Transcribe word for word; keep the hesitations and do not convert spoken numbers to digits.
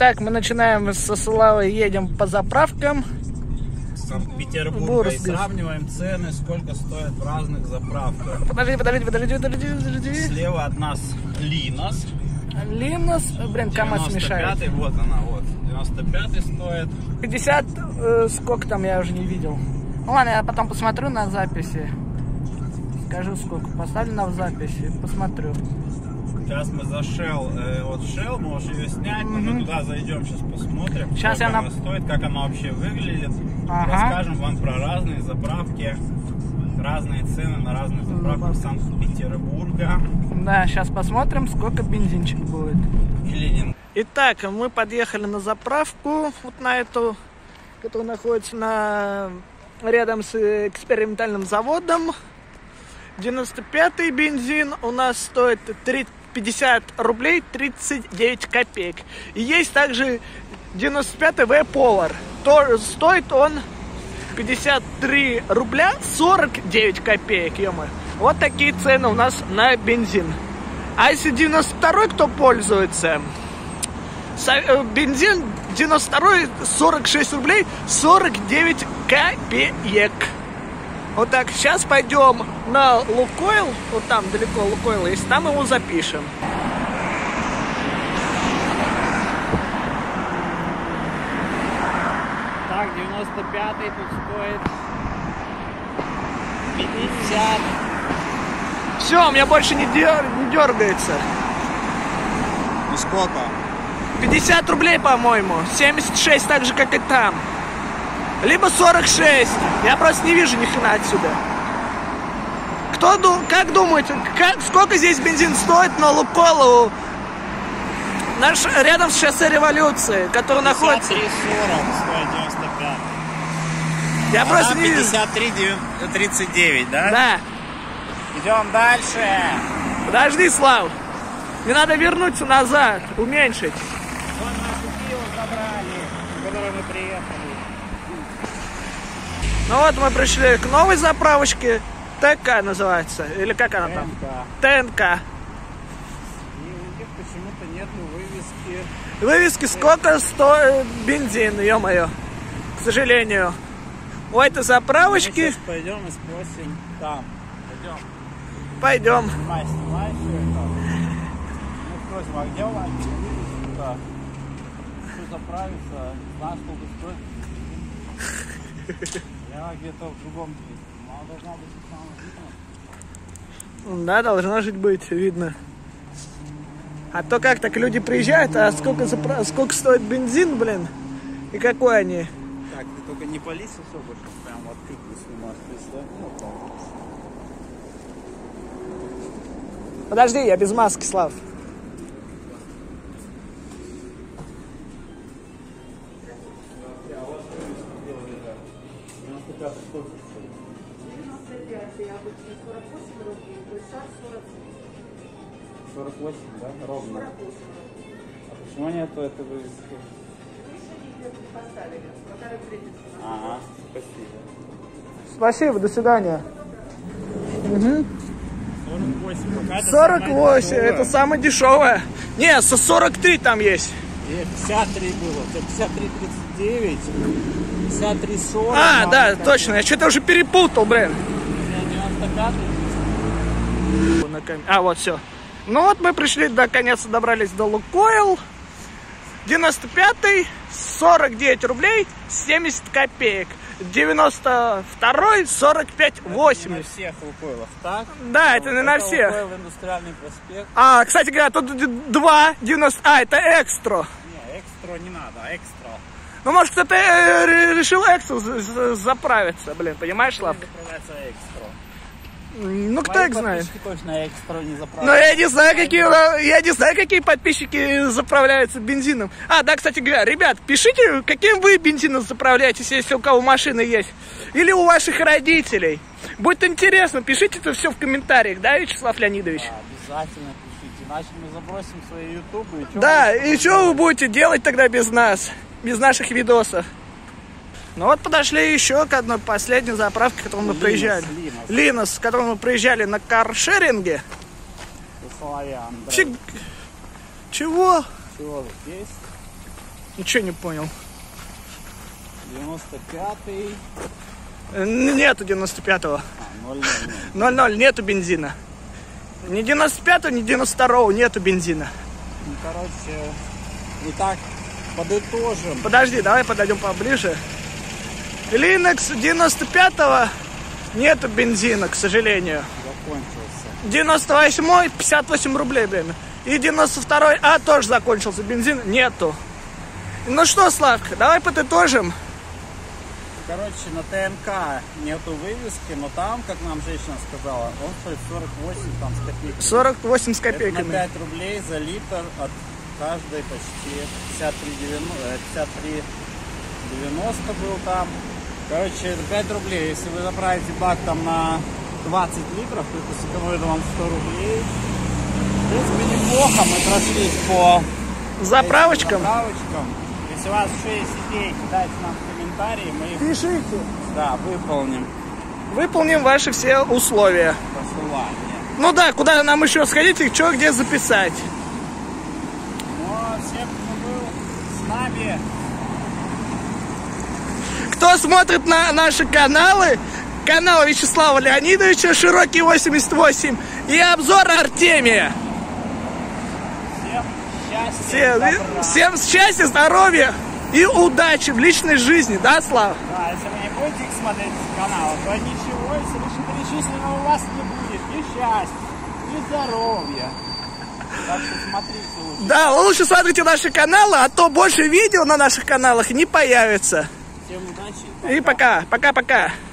Итак, мы начинаем со Славой, едем по заправкам. Санкт-Петербурга и сравниваем цены, сколько стоит в разных заправках. Подожди, подожди, подожди, подожди, подожди. Слева от нас Линос. Линос, блин, КамАЗ мешает. девяносто пятый, вот она, вот. девяносто пятый стоит. пятьдесят, э, сколько там, я уже не видел. Ну ладно, я потом посмотрю на записи. Скажу сколько. Поставлю на записи, посмотрю. Сейчас мы за Shell, э, вот Shell, можешь ее снять, mm-hmm. мы туда зайдем, сейчас посмотрим, сейчас сколько я она на... стоит, как она вообще выглядит. Ага. Расскажем вам про разные заправки, разные цены на разных заправках mm-hmm. Санкт-Петербурга. Да, сейчас посмотрим, сколько бензинчик будет. Или Итак, мы подъехали на заправку, вот на эту, которая находится на... рядом с экспериментальным заводом. девяносто пятый бензин у нас стоит пятьдесят рублей тридцать девять копеек. И есть также девяносто пятый V-Power. То стоит он пятьдесят три рубля сорок девять копеек. Ё-моё. Вот такие цены у нас на бензин. А если девяносто второй, кто пользуется, бензин девяносто второй сорок шесть рублей сорок девять копеек. Вот так, сейчас пойдем на Лукойл, вот там далеко Лукойл есть, там его запишем. Так, девяносто пятый тут стоит пятьдесят. Все, у меня больше не, дер... не дергается. И сколько? пятьдесят рублей, по-моему, семьдесят шесть, так же, как и там. Либо сорок шесть. Я просто не вижу ни хрена отсюда. Кто, как думаете, как, сколько здесь бензин стоит на Лукойлу? Наш, рядом с шоссе Революции, который находится... пятьдесят три сорок стоит девяносто пять. Я а просто не вижу. пятьдесят три тридцать девять, да? Да. Идем дальше. Подожди, Слав. Мне надо вернуться назад, уменьшить. Вон нашу пиво забрали, в которой мы приехали. Ну вот мы пришли к новой заправочке. ТК называется. Или как она там? ТНК. И у них почему-то нету вывески. Вывески сколько стоит бензин, ё-моё. К сожалению. У этой заправочки... Мы сейчас пойдем и спросим там. Пойдем. Пойдем. Снимай, снимай все это. Мы спросим, а где у вас вывеска? Что заправиться? Знаешь, сколько стоит? Я где-то в другом месте. Она должна быть самая видна. Да, должна жить быть видно. А то как так люди приезжают, а сколько, запра... сколько стоит бензин, блин? И какой они? Так, ты только не пались особо, что прям открытую снимаешь. То есть, да? Ну, там. Подожди, я без маски, Слав. сорок восемь, да? Ровно. А почему нету этой вывески? Ага, спасибо. Спасибо, до свидания. Угу. сорок восемь. сорок восемь, это самое дешевое. Не, со сорок три там есть. Нет, пятьдесят три было, пятьдесят три тридцать девять, пятьдесят три сорок. А, да, точно, я что-то уже перепутал, блин. девяносто пятый. А, вот все. Ну вот мы пришли, наконец-то добрались до Лукойл. девяносто пятый, сорок девять рублей семьдесят копеек. девяносто второй, сорок пять восемьдесят. На всех Лукойлах, так? Да, это не на всех. Лукойл, Индустриальный проспект. А, кстати говоря, тут два девяносто. А, это экстра. Не, экстра не надо, экстра. Ну, может, кто-то решил экстра заправиться, блин, понимаешь, Слав? Заправляется экстра. Ну, кто их знает? Точно экстра не заправляются. Ну, я не знаю, какие, я не знаю, какие подписчики заправляются бензином. А, да, кстати говоря, ребят, пишите, каким вы бензином заправляетесь, если у кого машина есть. Или у ваших родителей. Будет интересно, пишите это все в комментариях, да, Вячеслав Леонидович? Да, обязательно пишите, иначе мы забросим свои ютубы. И да, и что вы будете делать тогда без нас, без наших видосов? Ну вот подошли еще к одной последней заправке, к которой мы приезжали. Линос. Линос, с которой мы приезжали на каршеринге. Славян, Фиг... Чего? Чего тут есть? Ничего не понял. девяносто пятый. Нету девяносто пятого. А, ноль ноль ноль. ноль ноль, нету бензина. Ни девяносто пятого, ни девяносто второго нету бензина. Ну, короче, итак, подытожим. Подожди, давай подойдем поближе. Линокс девяносто пятого нету бензина, к сожалению. Закончился. девяносто восьмой пятьдесят восемь рублей, блин. И девяносто второй А тоже закончился, бензин нету. Ну что, Славка, давай подытожим. Короче, на ТНК нету вывески, но там, как нам женщина сказала, он стоит сорок восемь там, с копейками. сорок восемь с Это на копейками. пять рублей за литр от каждой почти пятьдесят три девяносто был там. Короче, это пять рублей. Если вы заправите бак там на двадцать литров, то это сэкономит вам сто рублей. В принципе, неплохо. Мы прошлись по Заправочкам. этим заправочкам. Если у вас еще есть идеи, кидайте нам в комментарии, мы их, Пишите. да, выполним. Выполним ваши все условия. Посылание. Ну да, куда нам еще сходить и что где записать. Ну, а всем, кто был с нами, Кто смотрит на наши каналы, канал Вячеслава Леонидовича, Широкий восемьдесят восемь и обзор Артемия. всем счастья, Всем, добра. всем счастья, здоровья и удачи в личной жизни, да, Слава? Да, если вы не будете их смотреть с канала, то ничего из вышеперечисленного у вас не будет. Ни счастья, ни здоровья. Так что смотрите лучше. Да, лучше смотрите наши каналы, а то больше видео на наших каналах не появится. Всем удачи. И пока, пока-пока.